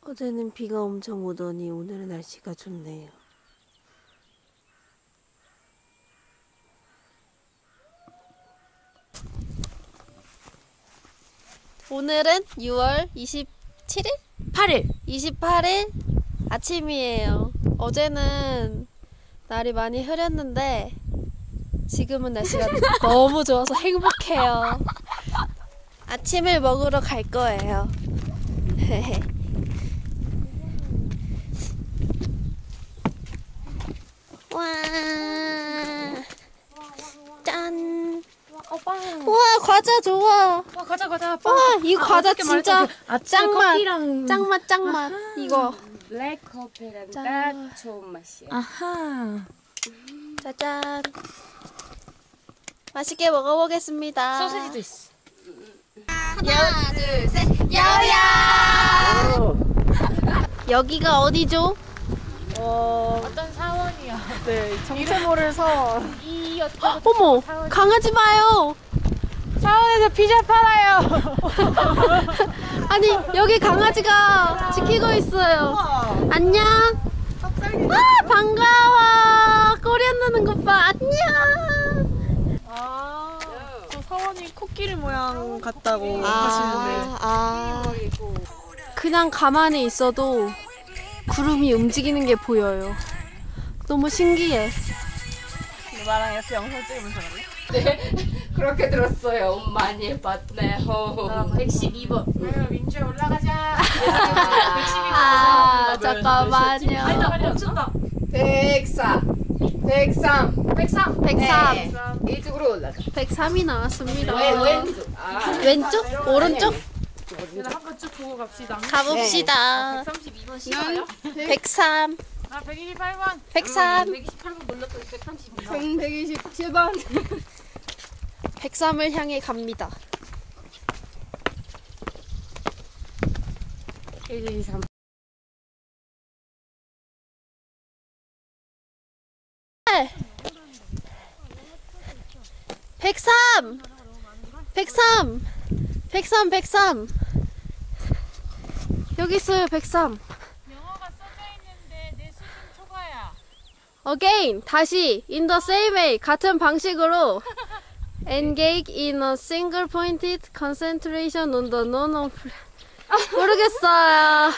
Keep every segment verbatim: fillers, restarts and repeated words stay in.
어제는 비가 엄청 오더니 오늘은 날씨가 좋네요. 오늘은 유월 이십칠일? 팔일 이십팔일 아침이에요. 어제는 날이 많이 흐렸는데 지금은 날씨가 너무 좋아서 행복해요. 아침을 먹으러 갈 거예요. 와, 짠. 어, 빵. 와, 과자 좋아. 와, 가자, 가자. 빵. 와, 이 아, 과자 어떻게 진짜 말했지? 아침에 짱맛. 커피랑 짱맛, 짱맛. 이거. 블랙커피랑 짠. 딱 좋은 맛이야. 아하. 짜잔. 맛있게 먹어보겠습니다. 소시지도 있어. 하나, 둘, 셋. 야야. 여기가 어디죠? 어, 어떤 사원이야. 네, 정체모를서 이 어쩌고 어머, 강아지 봐요. 사원에서 피자 팔아요. 아니, 여기 강아지가 지키고 있어요. 안녕. 아, 반가워. 꼬리 흔드는 것 봐. 안녕. 아, 저 사원이 코끼리 모양 같다고 아, 하시는데. 아. 그냥 가만히 있어도 구름이 움직이는 게 보여요. 너무 신기해. 나랑 이렇게 영상 찍으면서 그래? 네, 그렇게 들었어요. 많이 봤네. 백십이 번. 아유, 민주에 올라가자. 아, 잠깐만요. 아니다, 멈춘다. 백사, 백삼, 백삼. 백삼. 이쪽으로 올라가. 백삼이 나왔습니다. 왜, 왼쪽. 아, 왼쪽? 오른쪽? 한번 쭉 보고 갑시다. 가봅시다. 백삼십이 번 싫어요? 백삼. 아, 백이십팔 번. 백삼. 백이십팔 번 몰랐더니 백삼십이 번. 음, 백이십칠 번. 백삼을 향해 갑니다. 일, 이, 삼. 백삼! 백삼! 백삼, 백삼! 여기 있어요, 백삼. 영어가 써져 있는데 내 수준 초과야. Again, 다시 in the same way, 같은 방식으로 engage in a single pointed concentration on the non of 모르겠어요.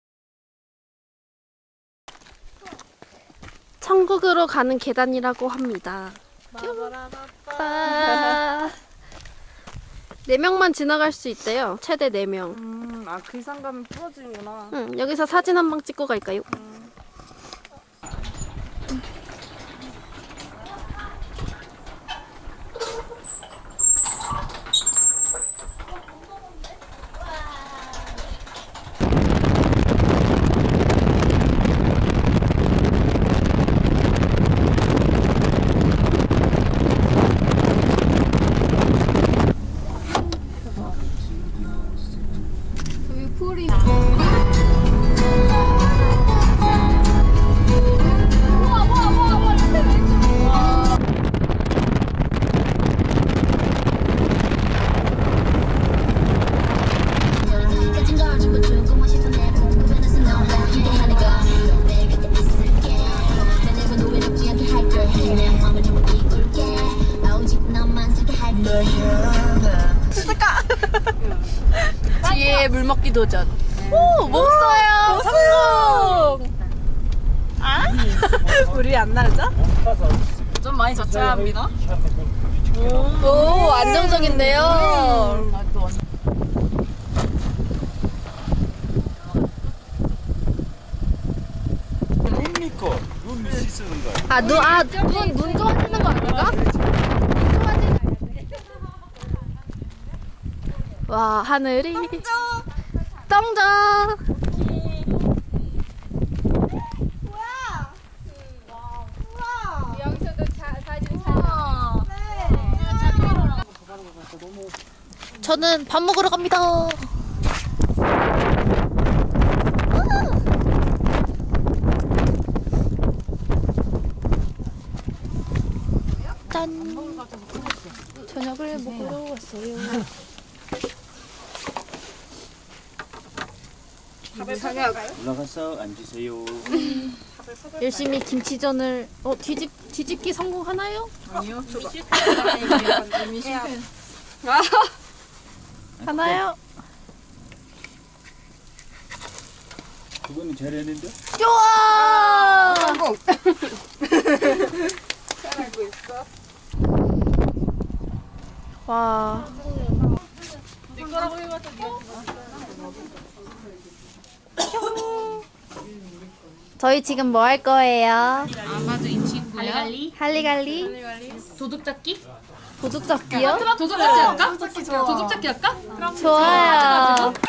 천국으로 가는 계단이라고 합니다. 빠. 네 명만 지나갈 수 있대요. 최대 네 명. 음, 아, 그 상가면 풀어지는구나. 응, 여기서 사진 한 방 찍고 갈까요? 뒤에 물 먹기 도전. 오, 먹어요. 성공. 아? 우리 안 날자? 좀 많이 젖혀야 합니다. 오, 안정적인데요. 뭡니까? 눈 씻는 거야. 아, 눈, 아, 눈, 눈 좋아지는 거 아닌가? 눈 좋아지는. 와, 하늘이. 떵정. 저는 밥 먹으러 갑니다. 짠. 저녁을 먹으러 왔어요. 올라가서 앉으세요. 열심히 김치전을 어 뒤집 뒤집기 성공하나요? 아니요. 저거. 이미 실패. 하나요? 그거는 잘했는데? 좋아! 잘하고 있어. 와. 저희 지금 뭐 할 거예요? 아마도 이 친구야. 갈리? 할리갈리? 도둑잡기? 도둑잡기요? 도둑잡기 할까? 도둑잡기 할까? 좋아요.